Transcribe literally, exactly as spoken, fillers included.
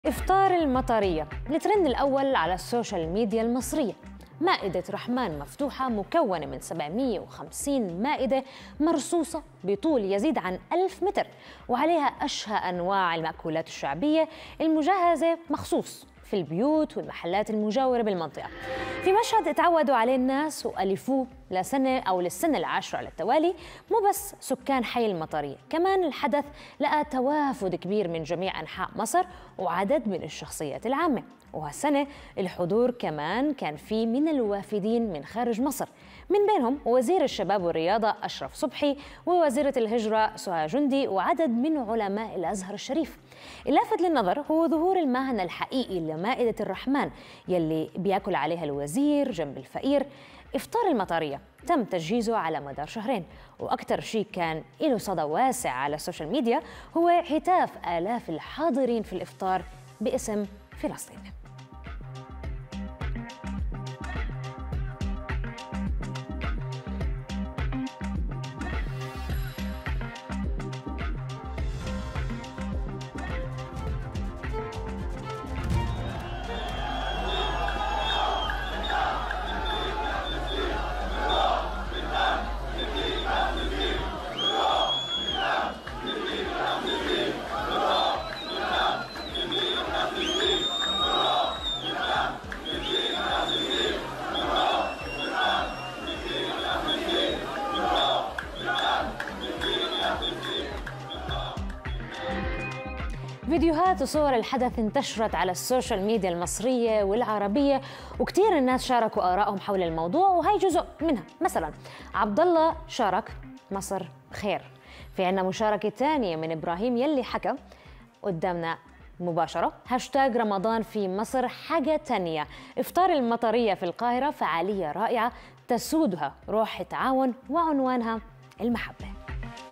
إفطار المطرية الترند الأول على السوشيال ميديا المصرية. مائدة رحمن مفتوحة مكونة من سبعمئة وخمسين مائدة مرصوصة بطول يزيد عن ألف متر، وعليها أشهى أنواع المأكولات الشعبية المجهزة مخصوص في البيوت والمحلات المجاورة بالمنطقة. في مشهد تعودوا عليه الناس وألفوه لسنة أو للسنة العاشرة على التوالي، مو بس سكان حي المطرية، كمان الحدث لقى توافد كبير من جميع أنحاء مصر وعدد من الشخصيات العامة. وهالسنة الحضور كمان كان في من الوافدين من خارج مصر، من بينهم وزير الشباب والرياضة أشرف صبحي ووزيرة الهجرة سهى جندي وعدد من علماء الأزهر الشريف. اللافت للنظر هو ظهور المعنى الحقيقي لمائدة الرحمن يلي بياكل عليها الوزير جنب الفقير. إفطار المطرية تم تجهيزه على مدار شهرين، وأكثر شيء كان له صدى واسع على السوشيال ميديا هو هتاف آلاف الحاضرين في الإفطار باسم فلسطين. فيديوهات وصور الحدث انتشرت على السوشيال ميديا المصرية والعربية، وكثير الناس شاركوا آرائهم حول الموضوع، وهي جزء منها. مثلا عبد الله شارك مصر خير. في عنا مشاركة ثانية من إبراهيم يلي حكى قدامنا مباشرة هاشتاج رمضان في مصر حاجة تانية. إفطار المطرية في القاهرة فعالية رائعة تسودها روح التعاون وعنوانها المحبة.